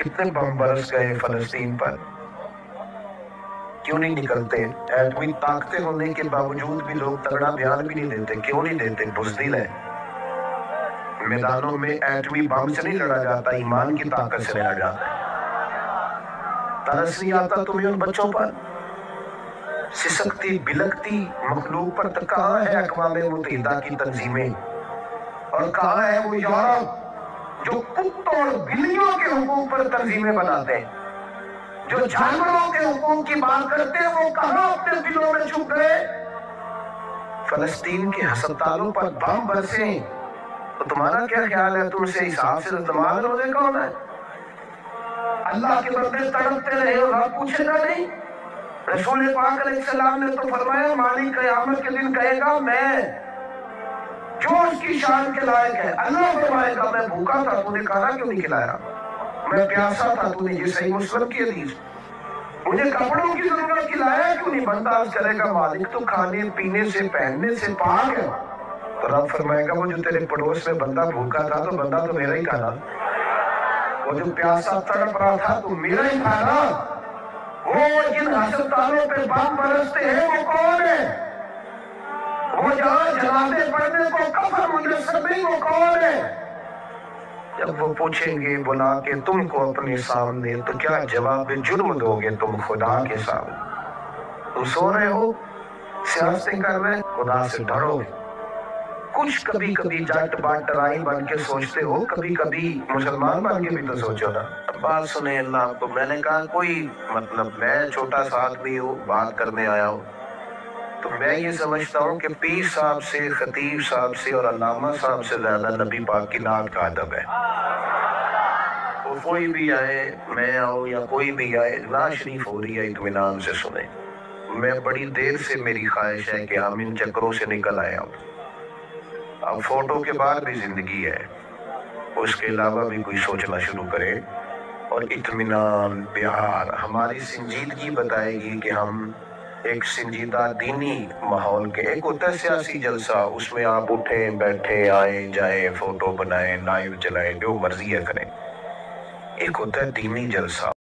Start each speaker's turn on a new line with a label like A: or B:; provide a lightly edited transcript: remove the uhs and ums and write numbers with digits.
A: کتنے بم برس گئے فلسطین پر، کیوں نہیں نکلتے؟ ایٹمی طاقتیں ہونے کے باوجود بھی لوگ تگڑا بیان بھی نہیں دیتے، کیوں نہیں دیتے؟ بزدل ہے۔ میدانوں میں ایٹمی بم سے نہیں لڑا جاتا، ایمان کی طاقت سے لڑا جاتا ہے۔ ترس نہیں آتا تمہیں ان بچوں پر؟ سسکتی بلکتی مخلوق پر تو کہاں ہے اقوام متحدہ کی تنظیمیں؟ اور کہاں ہے وہ یورپ جو کتوں اور بلیوں کے حقوق پر تنظیمیں بناتے ہیں؟ جو جانوروں کے حقوق کی بات کرتے ہیں وہ کہاں اپنے دلوں میں چھپ گئے؟ فلسطین کے ہسپتالوں پر بم برسیں تو تمہارا کیا خیال ہے؟ تم سے حساب سے نماز روزے کون ہے؟ اللہ کے بندے تڑپتے رہے اور رب پوچھے گا نہیں؟ رسول پاک علیہ السلام نے تو فرمایا مالک قیامت کے دن کہے گا میں جو اس کی شان کے لائق ہے، اللہ فرمائے گا میں بھوکا تھا تو نے کھانا کیوں نہیں کھلایا، میں پیاسا تھا تو نے، یہ صحیح مسلم کی حدیث، مجھے کپڑوں کی ضرورت کھلایا کیوں نہیں؟ بندہ عرض کرے گا مالک تو کھانے پینے سے پہننے سے پاک ہے، تو رب فرمائے گا وہ جو تیرے پڑوس میں بندہ بھوکا تھا تو بندہ تو میرا ہی تھا نا، وہ جو پیاسا تڑپ رہا تھا تو میرا ہی تھا نا، وہ جن ہسپتالوں پہ بم برستے ہیں وہ کون ہے؟ وہ جہاں جنازے پڑھنے کو کفن میسر نہیں وہ کون ہے؟ جب وہ پوچھیں گے بلا کے تم کو اپنے سامنے تو کیا جواب جرم دو گے تم خدا کے سامنے؟ تم سو رہے ہو، سیاستیں کر رہے، خدا سے ڈرو۔ کچھ کبھی کبھی جٹ بات ٹرائی بن کے سوچتے ہو، کبھی کبھی مسلمان بن کے بھی تو سوچو نا۔ بات سنیں اللہ آپ کو، میں نے کہا کوئی مطلب میں چھوٹا سا آدمی ہوں، بات کرنے آیا ہوں، تو میں یہ سمجھتا ہوں کہ پیر صاحب سے، خطیب صاحب سے اور علامہ صاحب سے زیادہ نبی پاک کی نعت کا ادب ہے۔ وہ کوئی بھی آئے، میں آؤں یا کوئی بھی آئے، نعت شریف ہو رہی ہے اطمینان سے سنیں۔ میں بڑی دیر سے میری خواہش ہے کہ ہم ان چکروں سے نکل آئے اب فوٹو کے بعد بھی زندگی ہے، اس کے علاوہ بھی کوئی سوچنا شروع کرے، اور اطمینان پیار ہماری سنجیدگی بتائے گی کہ ہم ایک سنجیدہ دینی ماحول کے، ایک ہوتا ہے سیاسی جلسہ، اس میں آپ اٹھیں بیٹھیں آئیں جائیں فوٹو بنائیں لائیو چلائیں جو مرضی ہے کریں، ایک ہوتا ہے دینی جلسہ۔